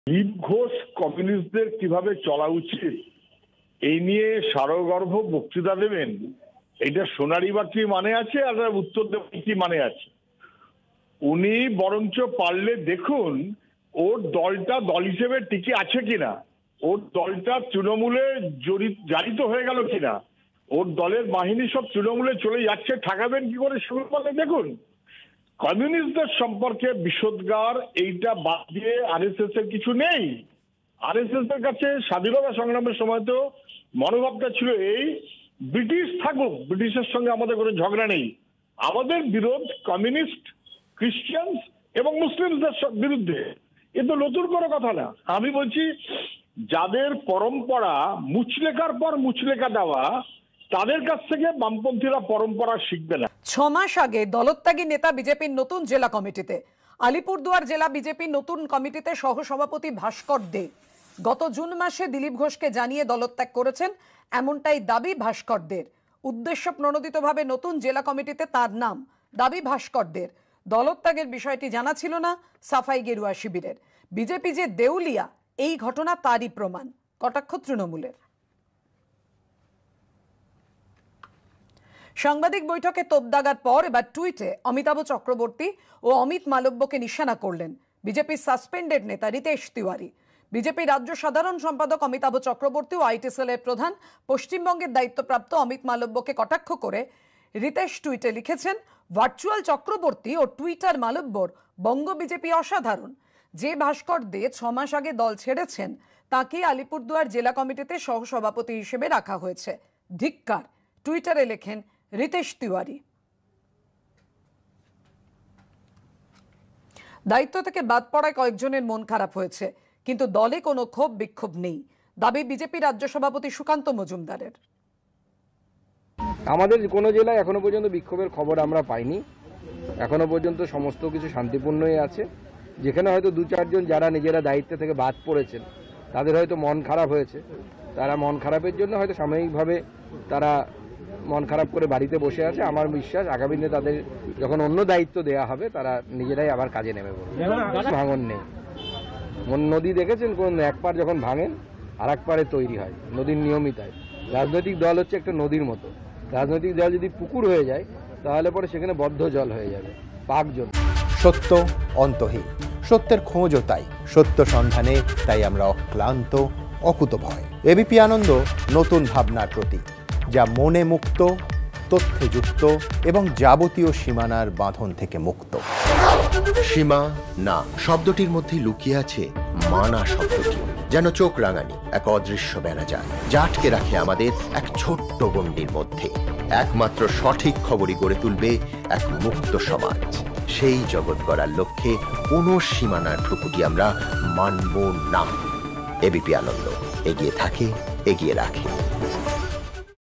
দিলীপ ঘোষ কমিউনিস্টদের কিভাবে চলা উচিত এই নিয়ে সারগর্ভ বক্তৃতা দেবেন, এটা শোনারই বা কি মানে আছে, আর উত্তর দেবেন কি মানে আছে? উনি বরঞ্চ পারলে দেখুন ওর দলটা দল হিসেবে টিকে আছে কিনা, ওর দলটা তৃণমূলে জারিত হয়ে গেল কিনা, ওর দলের বাহিনী সব তৃণমূলে চলে যাচ্ছে, ঠেকাবেন কি করে সেগুলো দেখুন। কমিউনিস্টদের সম্পর্কে বিষোদ্গার এইটা বাদ দিয়ে আরএসএস এর কিছু নেই। আরএসএস এর কাছে স্বাধীনতা সংগ্রামের সময় তো মনোভাবটা ছিল এই, ব্রিটিশ থাকুক, ব্রিটিশের সঙ্গে আমাদের কোনো ঝগড়া নেই, আমাদের বিরোধ কমিউনিস্ট, খ্রিস্টান এবং মুসলিমদের বিরুদ্ধে। এ তো নতুন কোনো কথা না। আমি বলছি যাদের পরম্পরা মুচলেকার পর মুচলেকা দেওয়া, তাদের কাছ থেকে বামপন্থীরা পরম্পরা শিখবে না। 6 মাস আগে দলত্যাগী নেতা বিজেপির নতুন জেলা কমিটিতে, আলিপুরদুয়ার জেলা বিজেপির নতুন কমিটিতে সহসভাপতি ভাস্কর দে গত জুন মাসে দিলীপ ঘোষকে জানিয়ে দলত্যাগ করেছেন, এমনটাই দাবি ভাস্করদের। উদ্দেশ্য প্রণোদিতভাবে নতুন জেলা কমিটিতে তার নাম, দাবি ভাস্করদের। দলত্যাগের বিষয়টি জানা ছিল না সাফাই গেরুয়া শিবিরের। বিজেপি যে দেউলিয়া এই ঘটনা তারই প্রমাণ, কটাক্ষ তৃণমূলের। সাংবাদিক বৈঠকে তোপদাগার পর এবার টুইটে অমিতাভ চক্রবর্তী ও অমিত মালব্যকে নিশানা করলেন বিজেপির সাসপেন্ডেড নেতা রিতেশ তিওয়ারি। বিজেপি রাজ্য সাধারণ সম্পাদক অমিতাভ চক্রবর্তী ও আইটি সেলের প্রধান পশ্চিমবঙ্গের দায়িত্বপ্রাপ্ত অমিত মালব্যকে কটাক্ষ করে রিতেশ টুইটে লিখেছেন, ভার্চুয়াল চক্রবর্তী ও টুইটার মালব্যর বঙ্গ বিজেপি অসাধারণ। যে ভাস্কর দে 6 মাস আগে দল ছেড়েছেন তাকে আলিপুরদুয়ার জেলা কমিটিতে সহসভাপতি হিসেবে রাখা হয়েছে, ধিক্কার। টুইটারে লেখেন রিতেশ তিওয়ারি। দায়িত্ব থেকে বাদ পড়ায় কয়েকজনের মন খারাপ হয়েছে, কিন্তু দলে কোনো ক্ষোভ বিক্ষোভ নেই, দাবি বিজেপি রাজ্য সভাপতি সুকান্ত মজুমদারের। আমাদের কোনো জেলায় এখনো পর্যন্ত বিক্ষোভের খবর আমরা পাইনি। এখনো পর্যন্ত সমস্ত কিছু শান্তিপূর্ণই আছে। যেখানে হয়তো 2-4 জন যারা নিজেরা দায়িত্ব থেকে বাদ পড়েছেন তাদের হয়তো মন খারাপ হয়েছে, তারা মন খারাপের জন্য হয়তো সাময়িকভাবে তারা মন খারাপ করে বাড়িতে বসে আছে। আমার বিশ্বাস আগামী দিনে তাদের যখন অন্য দায়িত্ব দেওয়া হবে তারা নিজেরাই আবার কাজে নেমে পড়বে। ভাঙন নেই। নদী দেখেছেন, কোন এক পার যখন ভাঙেন আর এক পারে তৈরি হয়, নদীর নিয়মিত হয়। রাজনৈতিক দল হচ্ছে একটা নদীর মতো। রাজনৈতিক দল যদি পুকুর হয়ে যায় তাহলে পরে সেখানে বদ্ধ জল হয়ে যাবে, পাক জল। সত্য অন্তহীন, সত্যের খোঁজও তাই, সত্য সন্ধানে তাই আমরা অক্লান্ত, অকুতভয়। এবিপি আনন্দ নতুন ভাবনার প্রতীক, যা মনে মুক্ত, তথ্যে যুক্ত এবং যাবতীয় সীমানার বাঁধন থেকে মুক্ত। সীমা না শব্দটির মধ্যে লুকিয়ে আছে মানা শব্দটি, যেন চোখ রাঙানি এক অদৃশ্য বেড়াজাল, যা আটকে রাখে আমাদের এক ছোট্ট গণ্ডির মধ্যে। একমাত্র সঠিক খবরই গড়ে তুলবে এক মুক্ত সমাজ। সেই জগৎ গড়ার লক্ষ্যে কোনো সীমানার ঠুকুটি আমরা মানব না। এবিপি আনন্দ এগিয়ে থাকে, এগিয়ে রাখে।